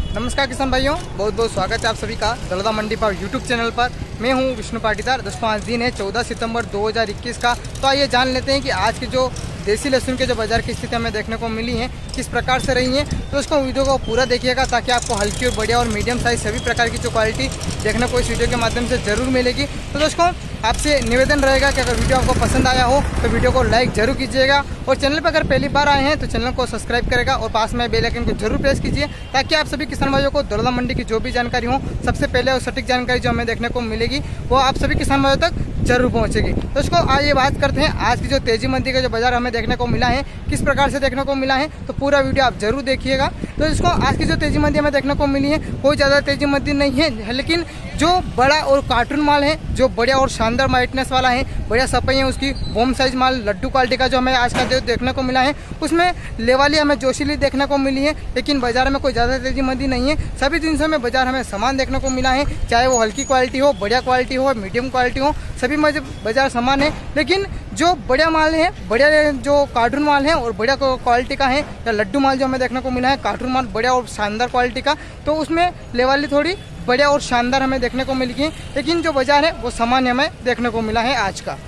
नमस्कार किसान भाइयों, बहुत बहुत स्वागत है आप सभी का दलदा मंडी पर यूट्यूब चैनल पर। मैं हूं विष्णु पाटीदार। दोस्तों आज दिन है 14 सितंबर 2021 का। तो आइए जान लेते हैं कि आज के जो देसी लहसुन के जो बाजार की स्थिति हमें देखने को मिली है किस प्रकार से रही है। तो उसको वीडियो को पूरा देखिएगा ताकि आपको हल्की और बढ़िया और मीडियम साइज सभी प्रकार की जो क्वालिटी देखने को इस वीडियो के माध्यम से जरूर मिलेगी। तो दोस्तों आपसे निवेदन रहेगा कि अगर वीडियो आपको पसंद आया हो तो वीडियो को लाइक जरूर कीजिएगा और चैनल पर अगर पहली बार आए हैं तो चैनल को सब्सक्राइब करेगा और पास में बेल आइकन को जरूर प्रेस कीजिए ताकि आप सभी किसान भाइयों को दलदा मंडी की जो भी जानकारी हो सबसे पहले और सटीक जानकारी जो हमें देखने को मिलेगी वो आप सभी किसान भाइयों तक जरूर पहुंचेगी। तो इसको आइए बात करते हैं आज की जो तेजी मंदी का जो बाजार हमें देखने को मिला है किस प्रकार से देखने को मिला है। तो पूरा वीडियो आप जरूर देखिएगा। तो इसको आज की जो तेजी मंदी हमें देखने को मिली है कोई ज़्यादा तेजी मंदी नहीं है, लेकिन जो बड़ा और कार्टून माल है, जो बढ़िया और शानदार वाइटनेस वाला है, बढ़िया सफाई है उसकी, बॉम साइज माल लड्डू क्वालिटी का जो हमें आज का देखने को मिला है उसमें लेवाली हमें जोशीली देखने को मिली है। लेकिन बाजार में कोई ज़्यादा तेजी मंदी नहीं है। सभी दिनों में बाजार हमें समान देखने को मिला है, चाहे वो हल्की क्वालिटी हो, बढ़िया क्वालिटी हो, मीडियम क्वालिटी हो, सभी बाजार समान है। लेकिन जो बढ़िया माल है, बढ़िया जो कार्टून माल है और बढ़िया क्वालिटी का है या लड्डू माल जो हमें देखने को मिला है कार्टून माल बढ़िया और शानदार क्वालिटी का, तो उसमें लेवाली थोड़ी बढ़िया और शानदार हमें देखने को मिली है। लेकिन जो बाजार है वो सामान्य हमें देखने को मिला है आज का।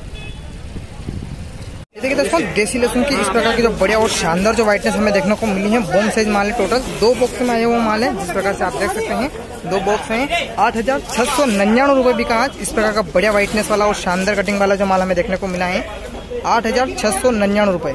देखिए दोस्तों देसी लहसुन की इस प्रकार की जो बढ़िया और शानदार जो वाइटनेस हमें देखने को मिली है, बॉम साइज माल है। टोटल 2 बॉक्स में आया हुआ माल है। जिस प्रकार से आप देख सकते हैं 2 बॉक्स हैं। 8,699 रुपये बिका आज। इस प्रकार का बढ़िया वाइटनेस वाला और शानदार कटिंग वाला जो माल हमें देखने को मिला है 8,699 रुपये।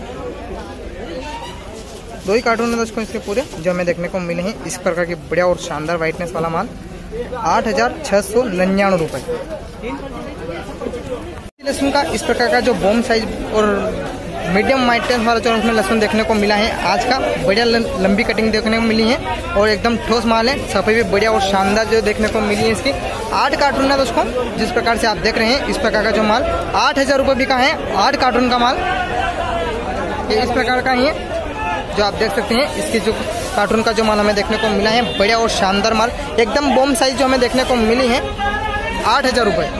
2 ही कार्टून है दोस्तों इसके पूरे जो हमें देखने को मिले हैं। इस प्रकार की बढ़िया और शानदार वाइटनेस वाला माल 8,699 रुपये। लहसुन का इस प्रकार का जो बॉम साइज और मीडियम वाइटनेस वाला जो उसमें लहसुन देखने को मिला है आज का, बढ़िया लंबी कटिंग देखने को मिली है और एकदम ठोस माल है। सफाई भी बढ़िया और शानदार जो देखने को मिली है। इसकी 8 कार्टून है दोस्तों। जिस प्रकार से आप देख रहे हैं इस प्रकार का जो माल 8,000 रुपये बिका है। 8 कार्टून का माल ये इस प्रकार का ही है जो आप देख सकते हैं। इसकी जो कार्टून का जो माल हमें देखने को मिला है बढ़िया और शानदार माल, एकदम बॉम साइज जो हमें देखने को मिली है 8,000 रुपये।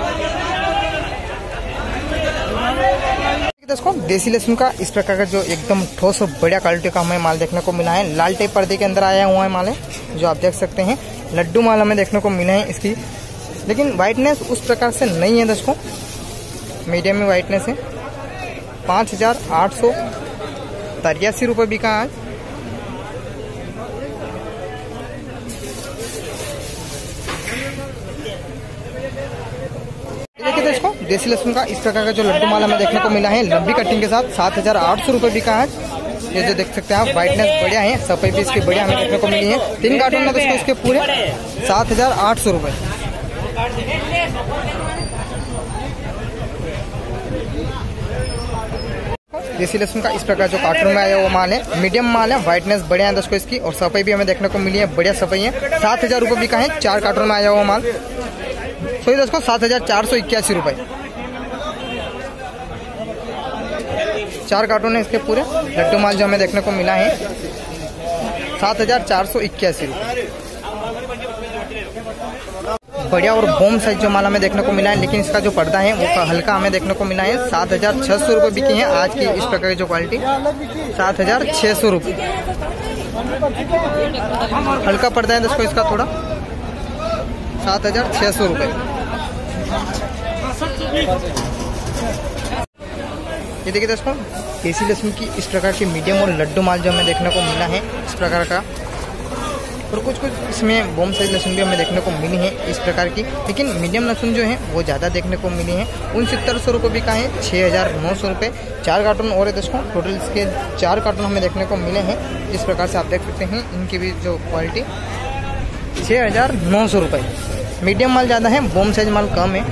दोस्तों देसी लहसुन का इस प्रकार का जो एकदम ठोस और बढ़िया क्वालिटी का हमें माल देखने को मिला है। लाल टाइप पर्दे के अंदर आया हुआ है माल है जो आप देख सकते हैं। लड्डू माल हमें देखने को मिला है इसकी, लेकिन वाइटनेस उस प्रकार से नहीं है दोस्तों, मीडियम में वाइटनेस है। 5,883 रुपये बिका आज। देखिए दोस्तों देसी लहसुन का इस प्रकार का जो लड्डू माल हमें देखने को मिला है लंबी कटिंग के साथ 7,800 रुपये बिका आज। ये जो देख सकते हैं आप वाइटनेस बढ़िया है, सफाई भी इसकी बढ़िया हमें देखने को मिली है। 3 कार्टून में दोस्तों इसके पूरे 7,800 रुपये। देसी लहसुन का इस प्रकार जो कार्टून में आया वो माल है, मीडियम माल है, वाइटनेस बढ़िया है दोस्तों इसकी और सफाई भी हमें देखने को मिली है, बढ़िया सफाई है। 7,000 रुपये बिका है। 4 कार्टून में आया हुआ माल, सॉरी दोस्तों 7,481 रुपये। 4 कार्टून है इसके पूरे लड्डू माल जो हमें देखने को मिला है 7,481 रुपये। बढ़िया और बॉम साइज जो माल हमें देखने को मिला है, लेकिन इसका जो पर्दा है वो हल्का हमें देखने को मिला है। 7,600 रुपये बिकी है आज की इस प्रकार की जो क्वालिटी 7,600 रुपये। हल्का पर्दा है दोस्तों इसका थोड़ा 7,600 रुपये। ये देखिए दोस्तों देसी लहसुन की इस प्रकार की मीडियम और लड्डू माल जो हमें देखने को मिला है इस प्रकार का, और कुछ इसमें बॉम साइज लहसुन भी हमें देखने को मिली है इस प्रकार की। लेकिन मीडियम लहसुन जो है वो ज़्यादा देखने को मिली है। 6900 रुपये बिका है। 6,900 रुपये। 4 कार्टून और है दोस्तों। टोटल इसके 4 कार्टून हमें देखने को मिले हैं। इस प्रकार से आप देख सकते हैं इनकी भी जो क्वालिटी 6,900 रुपये। मीडियम माल ज़्यादा है, बॉम साइज माल कम है।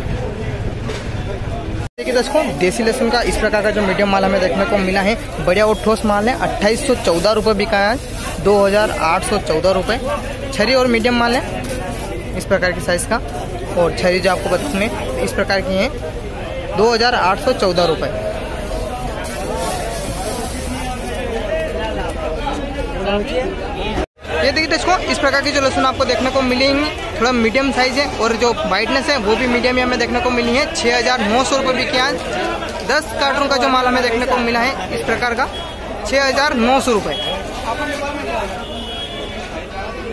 देखिए दोस्तों देसी लहसुन का इस प्रकार का जो मीडियम माल हमें देखने को मिला है बढ़िया और ठोस माल है। 2,814 रुपये बिका है आज। 2,814 रुपये। छरी और मीडियम माल है इस प्रकार की साइज का, और छरी जो आपको बता में इस प्रकार की है 2,814 रुपये। ये देखिए दोस्तों इस प्रकार की जो लहसुन आपको देखने को मिलेंगी थोड़ा मीडियम साइज है और जो वाइटनेस है वो भी मीडियम हमें देखने को मिली है। 6,900 रुपये बिके आज। 10 कार्टून का जो माल हमें देखने को मिला है इस प्रकार का 6,900 रुपये।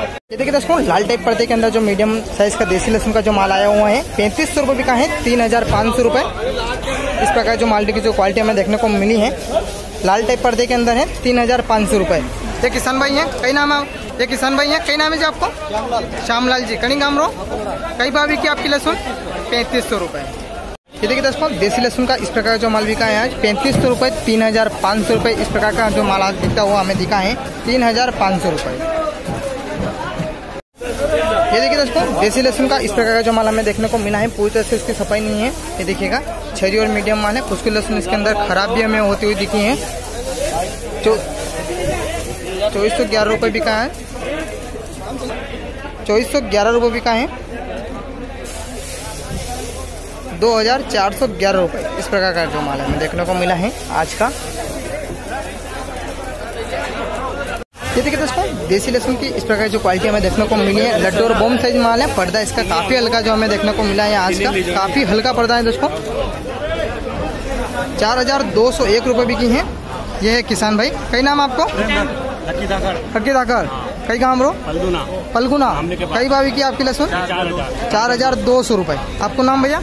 ये देखिए दोस्तों, लाल टाइप पर्दे के अंदर जो मीडियम साइज का देसी लहसुन का जो माल आया हुआ है 3500 रुपये बिका है, 3500 रुपये। इस प्रकार जो माल की जो क्वालिटी हमें देखने को मिली है लाल टाइप पर्दे के अंदर है 3500 रुपये। ये किसान भाई हैं, कई नाम है? ये किसान भाई हैं, कई नाम है जी आपको? श्यामलाल जी, कड़ी गाम रो। कई भाव की आपकी लहसुन? 3500 रुपये। ये देखिए दोस्तों, देसी लहसुन का इस प्रकार का जो माल बिका है आज 3500 रुपये, 3500 रुपये। इस प्रकार का जो माल आज बिकता हुआ हमें दिखा है 3500 रुपये। ये देखिए दोस्तों, देसी लहसुन का इस प्रकार का जो माल हमें देखने को मिला है पूरी तरह से इसकी सफाई नहीं है। ये देखिएगा, छरी और मीडियम माल है। कुछ कुछ लहसुन इसके अंदर खराब भी हमें होती हुई दिखी है। 2411 रुपये बिका है, 2411 रुपये बिका है, 2411 रुपये। इस प्रकार का जो माल हमें देखने को मिला है आज का। ये देखिए दोस्तों, देसी लहसुन की इस प्रकार जो क्वालिटी हमें देखने को मिली है लड्डू और बम साइज माल है। पर्दा इसका काफी हल्का जो हमें देखने को मिला है आज का, काफी हल्का पर्दा है दोस्तों। 4201 रुपये बिकी है। ये है किसान भाई, कई नाम आपको? हक्की धाकर। कई काम रो? फल्गुना। कई भावी की आपकी लहसुन? 4200 रुपये। आपको नाम भैया?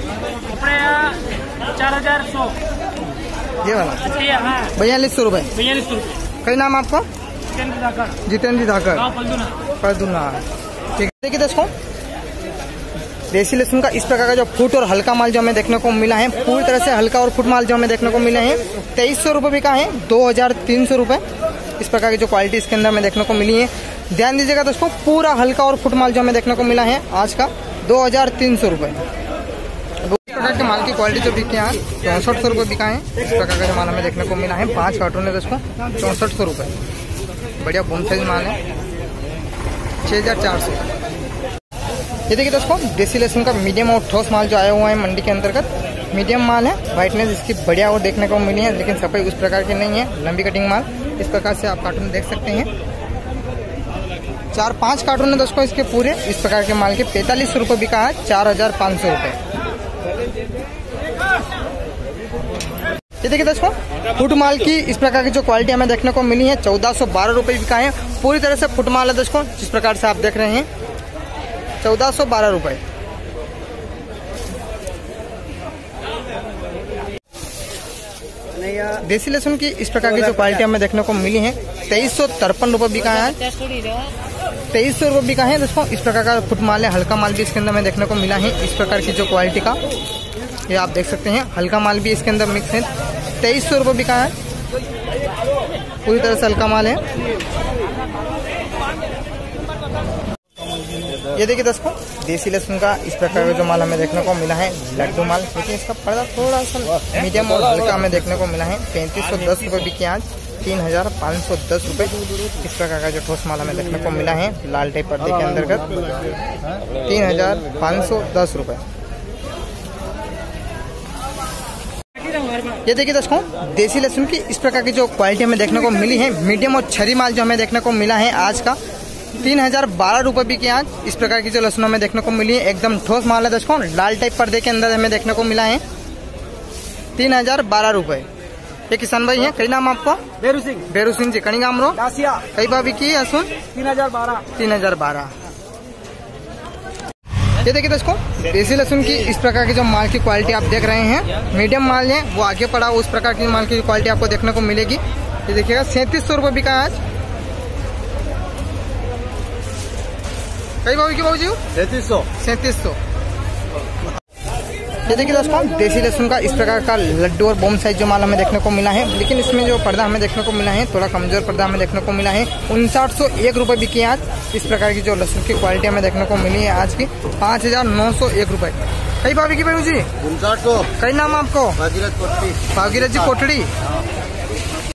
4100। ये वाला 4200 रुपये। कई नाम आपको? जितेंद्र धाकर, फल्गुना। ठीक है। देखिए दोस्तों, देसी लहसुन का इस प्रकार का जो फुट और हल्का माल जो हमें देखने को मिला है पूरी तरह से हल्का और फुट माल जो हमें देखने को मिले हैं 2300 रुपये बिका है, 2300 रुपये। इस प्रकार की जो क्वालिटी इसके अंदर हमें देखने को मिली है, ध्यान दीजिएगा दोस्तों, पूरा हल्का और फुट माल जो हमें देखने को मिला है आज का 2300 रुपये। इस प्रकार के माल की क्वालिटी जो बिके हैं 6400 रुपये बिका है। इस प्रकार का जो माल हमें देखने को मिला है 5 कार्टून है दोस्तों, 6400 रुपये। बढ़िया बम साइज माल है, 6400। ये देखिए दोस्तों, देसी लहसुन का मीडियम और ठोस माल जो आया हुआ है मंडी के अंतर्गत। मीडियम माल है, वाइटनेस इसकी बढ़िया और देखने को मिली है, लेकिन सफाई उस प्रकार की नहीं है। लंबी कटिंग माल इस प्रकार से आप कार्टून देख सकते हैं। 4-5 कार्टून है दोस्तों इसके पूरे। इस प्रकार के माल के 4500 रुपये बिका है, 4500 रुपये। ये देखिए दोस्तों, फुट माल की इस प्रकार की जो क्वालिटी हमें देखने को मिली है 1412 रुपये बिका है। पूरी तरह से फुट माल है दोस्तों, जिस प्रकार से आप देख रहे हैं 1412 रुपये। देसी लहसुन की इस प्रकार की जो क्वालिटी हमें देखने को मिली है 2353 रुपये बिका है, 2300 रुपये बिका है दोस्तों। इस प्रकार का फुट माल है, हल्का माल भी इसके अंदर हमें देखने को मिला है इस प्रकार की जो क्वालिटी का। ये आप देख सकते हैं, हल्का माल भी इसके अंदर मिक्स है। 2300 रुपये बिका है, पूरी तरह से हल्का माल है। ये देखिए दोस्तों, देसी लहसुन का इस प्रकार का जो माल हमें देखने को मिला है लड्डू माल, लेकिन इसका पर्दा थोड़ा सा मीडियम और हल्का हमें देखने को मिला है। 3510 रुपये बिके आज, 3510 रुपये। इस प्रकार का जो ठोस माल हमें देखने को मिला है लाल टाइप पर्दे के अंतर्गत 3510 रुपये। ये देखिए दोस्तों, देसी लहसुन की इस प्रकार की जो क्वालिटी हमें देखने को मिली है मीडियम और छरी माल जो हमें देखने को मिला है आज का 3012 रुपये बिके आज। इस प्रकार की जो लहसुन हमें देखने को मिली है एकदम ठोस माल है दोस्तों, लाल टाइप पर्दे के अंदर हमें देखने को मिला है 3012 रुपये। ये किसान भाई हैं, कई नाम आपको? बेरू सिंह जी, कड़ी गाम रो? कई भाव की लहसुन? 3012। ये देखिए दोस्तों, देसी लहसुन की इस प्रकार की जो माल की क्वालिटी आप देख रहे हैं मीडियम माल है, वो आगे पड़ा उस प्रकार की माल की क्वालिटी आपको देखने को मिलेगी। ये देखिएगा 3700 रुपये बिका आज। कई भाव की बाबूजी? 3700। ये देखिए दोस्तों, देसी लहसुन का इस प्रकार का लड्डू और बम साइज जो माल हमें देखने को मिला है, लेकिन इसमें जो पर्दा हमें देखने को मिला है थोड़ा कमजोर पर्दा हमें देखने को मिला है। 5901 रुपये बिकी है आज। इस प्रकार की जो लहसुन की क्वालिटी हमें देखने को मिली है आज की 5901 रुपये। कई भाभी की बेरू जी? 5900। कई नाम आपको? भागीरथ जी कोटड़ी।